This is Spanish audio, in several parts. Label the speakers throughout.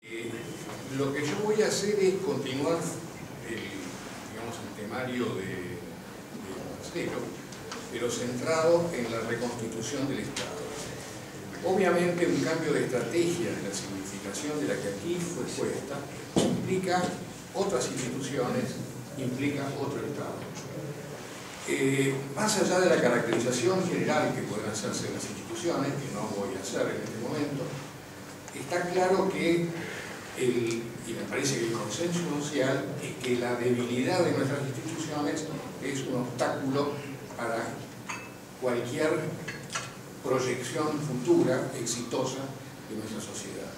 Speaker 1: Lo que yo voy a hacer es continuar el temario de Marcelo, pero centrado en la reconstitución del Estado. Obviamente un cambio de estrategia de la significación de la que aquí fue puesta implica otras instituciones, implica otro Estado. Más allá de la caracterización general que pueden hacerse de las instituciones, que no voy a hacer en este momento, está claro que, y me parece que el consenso social, es que la debilidad de nuestras instituciones es un obstáculo para cualquier proyección futura exitosa de nuestra sociedad.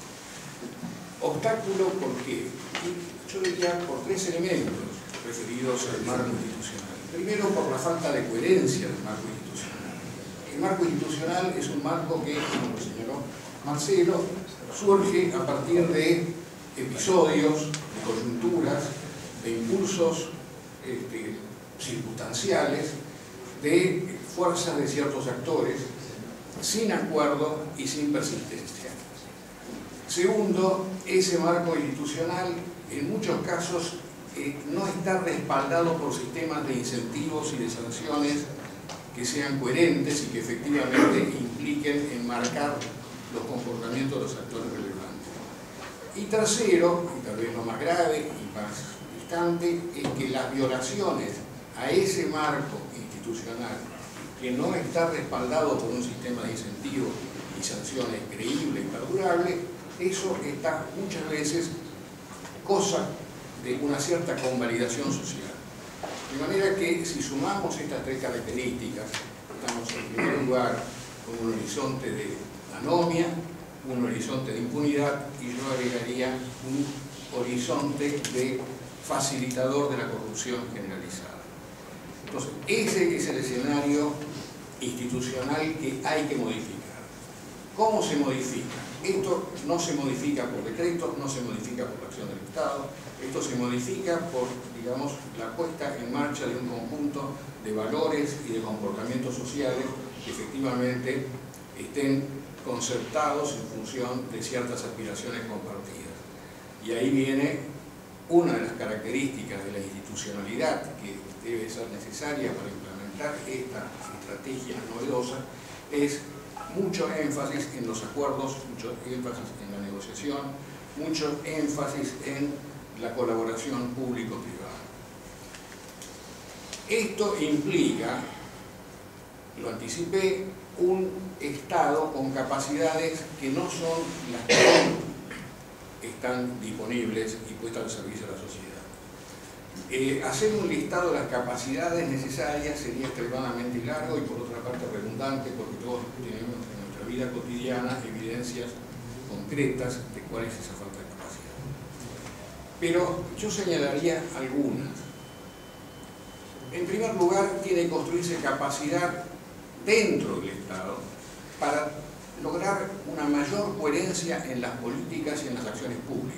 Speaker 1: Obstáculo, ¿por qué? Yo diría por tres elementos referidos al marco institucional. Primero, por la falta de coherencia del marco institucional. El marco institucional es un marco que, como lo señaló Marcelo, surge a partir de episodios, de coyunturas, de impulsos circunstanciales, de fuerzas de ciertos actores, sin acuerdo y sin persistencia. Segundo, ese marco institucional en muchos casos no está respaldado por sistemas de incentivos y de sanciones que sean coherentes y que efectivamente impliquen enmarcar los comportamientos de los actores relevantes. Y tercero, y tal vez lo más grave y más distante, es que las violaciones a ese marco institucional que no está respaldado por un sistema de incentivos y sanciones creíble y perdurable, eso está muchas veces cosa de una cierta convalidación social. De manera que si sumamos estas tres características, estamos en primer lugar con un horizonte de anomia, un horizonte de impunidad y yo agregaría un horizonte de facilitador de la corrupción generalizada. Entonces, ese es el escenario institucional que hay que modificar. ¿Cómo se modifica? Esto no se modifica por decretos, no se modifica por la acción del Estado, esto se modifica por, digamos, la puesta en marcha de un conjunto de valores y de comportamientos sociales que efectivamente estén concertados en función de ciertas aspiraciones compartidas. Y ahí viene una de las características de la institucionalidad que debe ser necesaria para implementar esta estrategia novedosa, es mucho énfasis en los acuerdos, mucho énfasis en la negociación, mucho énfasis en la colaboración público-privada. Esto implica, lo anticipé, un Estado con capacidades que no son las que están disponibles y puestas al servicio de la sociedad. Hacer un listado de las capacidades necesarias sería extremadamente largo y por otra parte redundante, porque todos tenemos en nuestra vida cotidiana evidencias concretas de cuál es esa falta de capacidad. Pero yo señalaría algunas. En primer lugar, tiene que construirse capacidad dentro del Estado para lograr una mayor coherencia en las políticas y en las acciones públicas.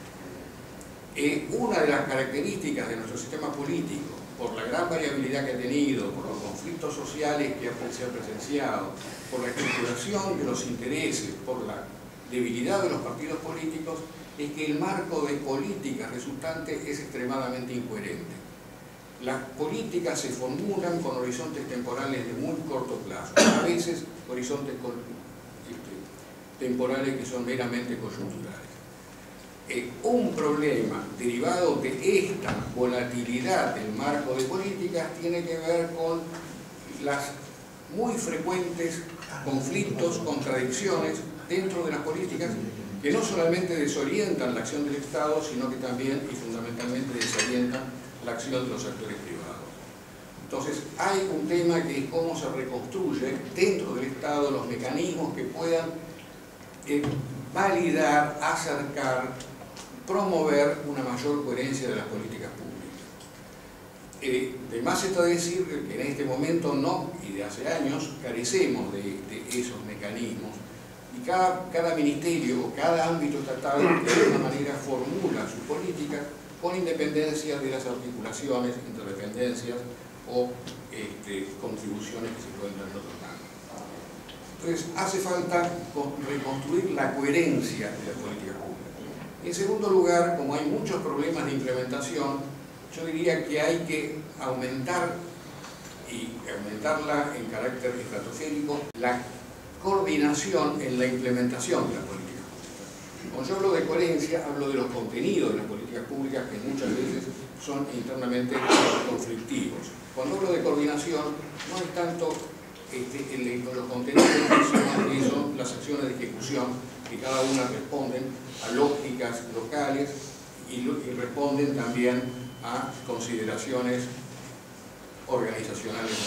Speaker 1: Una de las características de nuestro sistema político, por la gran variabilidad que ha tenido, por los conflictos sociales que se han presenciado, por la estructuración de los intereses, por la debilidad de los partidos políticos, es que el marco de políticas resultante es extremadamente incoherente. Las políticas se formulan con horizontes temporales de muy corto plazo, a veces horizontes temporales que son meramente coyunturales. Un problema derivado de esta volatilidad del marco de políticas tiene que ver con las muy frecuentes conflictos, contradicciones dentro de las políticas que no solamente desorientan la acción del Estado, sino que también y fundamentalmente desorientan la acción de los actores privados. Entonces, hay un tema que es cómo se reconstruye dentro del Estado los mecanismos que puedan validar, acercar, promover una mayor coherencia de las políticas públicas. De más está decir que en este momento no, y de hace años, carecemos de esos mecanismos. Y cada ministerio o cada ámbito estatal de alguna manera formula su política con independencia de las articulaciones, interdependencias o contribuciones que se pueden dar en otros ámbitos. Entonces, hace falta reconstruir la coherencia de la política pública. En segundo lugar, como hay muchos problemas de implementación, yo diría que hay que aumentarla en carácter estratosférico, la coordinación en la implementación de la política pública. Cuando yo hablo de coherencia, hablo de los contenidos de las políticas públicas, que muchas veces son internamente conflictivos. Cuando hablo de coordinación, no es tanto los contenidos, sino que son las acciones de ejecución, que cada una responden a lógicas locales y responden también a consideraciones organizacionales.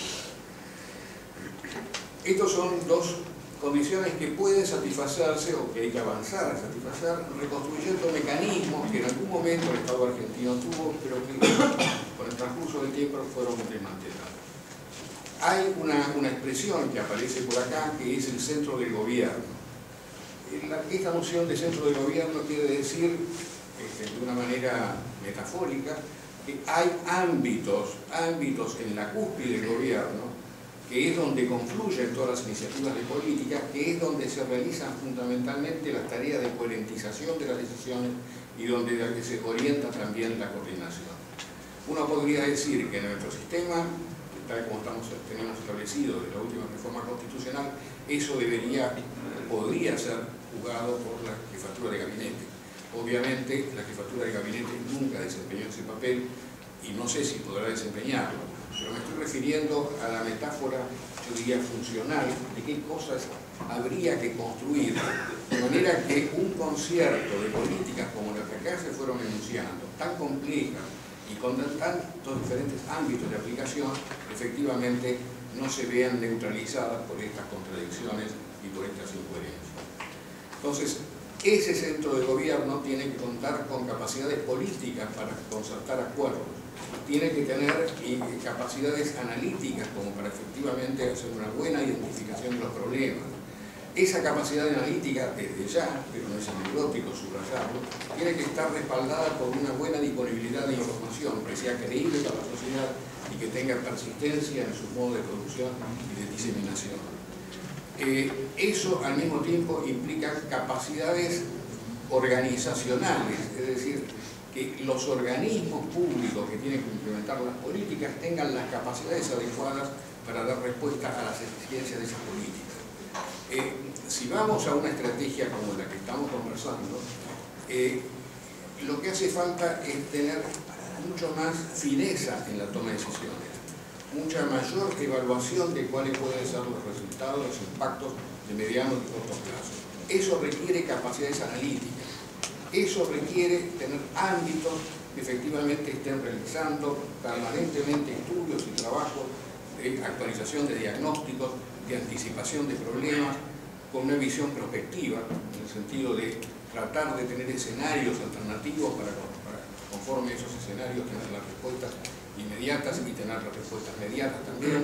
Speaker 1: Estos son dos condiciones que pueden satisfacerse o que hay que avanzar a satisfacer, reconstruyendo mecanismos que en algún momento el Estado argentino tuvo, pero que con el transcurso del tiempo fueron desmantelados. Hay una expresión que aparece por acá, que es el centro del gobierno. Esta noción de centro del gobierno quiere decir, de una manera metafórica, que hay ámbitos en la cúspide del gobierno, que es donde confluyen todas las iniciativas de política, que es donde se realizan fundamentalmente las tareas de coherentización de las decisiones y donde se orienta también la coordinación. Uno podría decir que en nuestro sistema, tal como tenemos establecido de la última reforma constitucional, eso podría ser jugado por la jefatura de gabinete. Obviamente la jefatura de gabinete nunca desempeñó ese papel y no sé si podrá desempeñarlo, pero me estoy refiriendo a la metáfora, yo diría, funcional, de qué cosas habría que construir, de manera que un concierto de políticas como las que acá se fueron enunciando, tan complejas y con tantos diferentes ámbitos de aplicación, efectivamente no se vean neutralizadas por estas contradicciones y por estas incoherencias. Entonces, ese centro de gobierno tiene que contar con capacidades políticas para concertar acuerdos, tiene que tener capacidades analíticas como para efectivamente hacer una buena identificación de los problemas. Esa capacidad analítica, desde ya, pero no es anecdótico subrayarlo, tiene que estar respaldada por una buena disponibilidad de información, que sea creíble para la sociedad y que tenga persistencia en su modo de producción y de diseminación. Eso al mismo tiempo implica capacidades organizacionales, es decir, que los organismos públicos que tienen que implementar las políticas tengan las capacidades adecuadas para dar respuesta a las exigencias de esas políticas. Si vamos a una estrategia como la que estamos conversando, lo que hace falta es tener mucho más fineza en la toma de decisiones, mucha mayor evaluación de cuáles pueden ser los resultados, los impactos de mediano y corto plazo. Eso requiere capacidades analíticas, eso requiere tener ámbitos que efectivamente estén realizando permanentemente estudios y trabajos de actualización de diagnósticos, de anticipación de problemas, con una visión prospectiva, en el sentido de tratar de tener escenarios alternativos para conforme a esos escenarios tener las respuestas inmediatas y tener las respuestas mediatas también.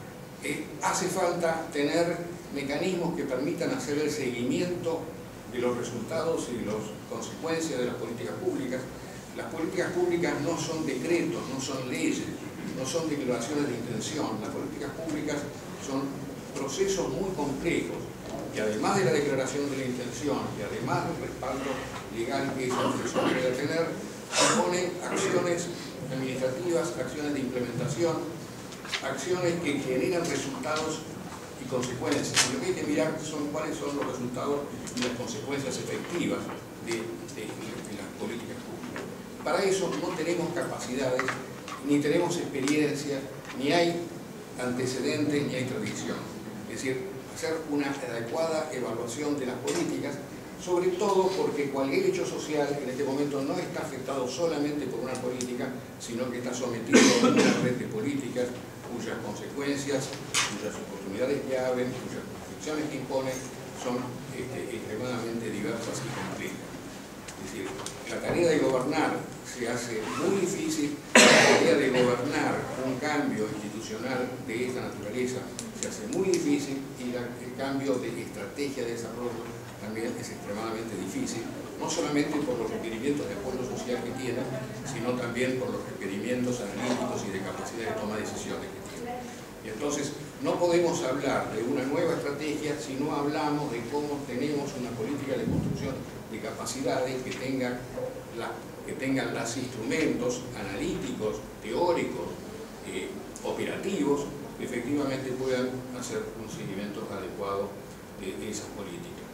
Speaker 1: Hace falta tener mecanismos que permitan hacer el seguimiento de los resultados y de las consecuencias de las políticas públicas. Las políticas públicas no son decretos, no son leyes, no son declaraciones de intención. Las políticas públicas son procesos muy complejos y además de la declaración de la intención y además del respaldo legal que esa intención debe tener, suponen acciones administrativas, acciones de implementación, acciones que generan resultados y consecuencias. Y lo que hay que mirar son cuáles son los resultados y las consecuencias efectivas de las políticas públicas. Para eso no tenemos capacidades, ni tenemos experiencia, ni hay antecedentes, ni hay tradición. Es decir, hacer una adecuada evaluación de las políticas, sobre todo porque cualquier hecho social en este momento no está afectado solamente por una política, sino que está sometido a una red de políticas cuyas consecuencias, cuyas oportunidades que abren, cuyas restricciones que imponen son extremadamente diversas y complejas. Es decir, la tarea de gobernar se hace muy difícil, la tarea de gobernar un cambio institucional de esta naturaleza se hace muy difícil y el cambio de estrategia de desarrollo también es extremadamente difícil, no solamente por los requerimientos de apoyo social que tiene, sino también por los requerimientos analíticos y de capacidad de toma de decisiones que tiene. Y entonces, no podemos hablar de una nueva estrategia si no hablamos de cómo tenemos una política de construcción de capacidades que tengan los instrumentos analíticos, teóricos, operativos, que efectivamente puedan hacer un seguimiento adecuado de esas políticas.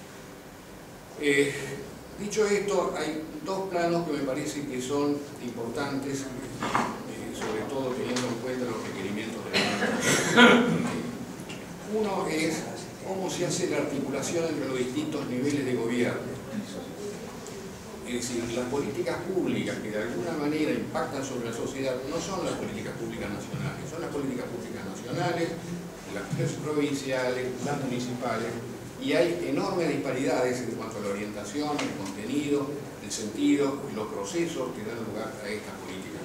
Speaker 1: Dicho esto, hay dos planos que me parece que son importantes, sobre todo teniendo en cuenta los requerimientos de la Uno es cómo se hace la articulación entre los distintos niveles de gobierno. Es decir, las políticas públicas que de alguna manera impactan sobre la sociedad no son las políticas públicas nacionales, son las políticas públicas nacionales, las provinciales, las municipales, y hay enormes disparidades en cuanto a la orientación, el contenido, el sentido y los procesos que dan lugar a estas políticas.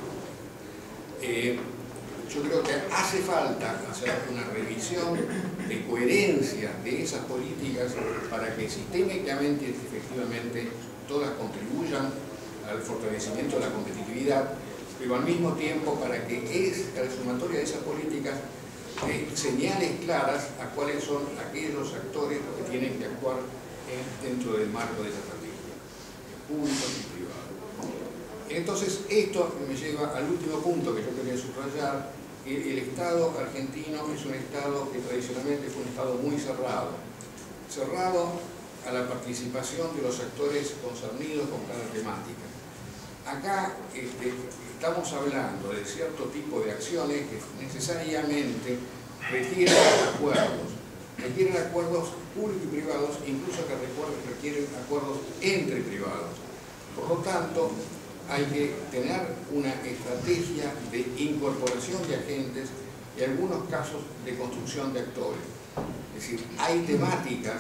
Speaker 1: Yo creo que hace falta hacer una revisión de coherencia de esas políticas para que sistémicamente, efectivamente, todas contribuyan al fortalecimiento de la competitividad, pero al mismo tiempo para que la sumatoria de esas políticas señales claras a cuáles son aquellos actores que tienen que actuar dentro del marco de esa estrategia, públicos y privados. Entonces, esto me lleva al último punto que yo quería subrayar, que el Estado argentino es un Estado que tradicionalmente fue un Estado muy cerrado a la participación de los actores concernidos con cada temática. Acá estamos hablando de cierto tipo de acciones que necesariamente requieren acuerdos públicos y privados, incluso que requieren acuerdos entre privados. Por lo tanto, hay que tener una estrategia de incorporación de agentes y en algunos casos de construcción de actores. Es decir, hay temáticas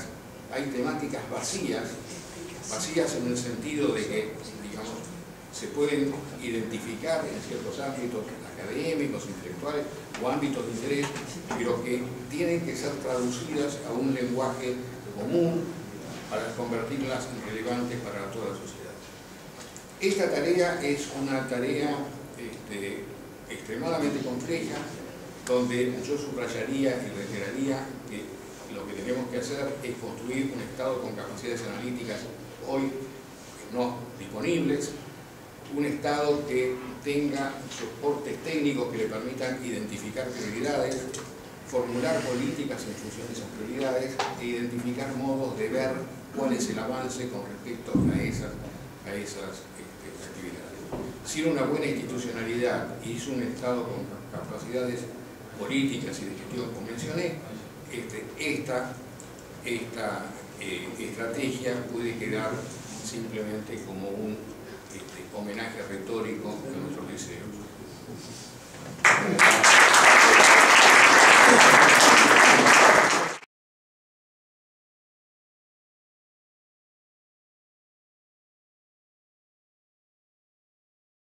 Speaker 1: vacías en el sentido de que, digamos, se pueden identificar en ciertos ámbitos académicos, intelectuales o ámbitos de interés, pero que tienen que ser traducidas a un lenguaje común para convertirlas en relevantes para toda la sociedad. Esta tarea es una tarea extremadamente compleja, donde yo subrayaría y reiteraría que lo que tenemos que hacer es construir un Estado con capacidades analíticas hoy no disponibles, un Estado que tenga soportes técnicos que le permitan identificar prioridades, formular políticas en función de esas prioridades e identificar modos de ver cuál es el avance con respecto a esas actividades. Sin una buena institucionalidad y sin un Estado con capacidades políticas y de gestión, como mencioné, esta estrategia puede quedar simplemente como un homenaje retórico a nuestros deseos.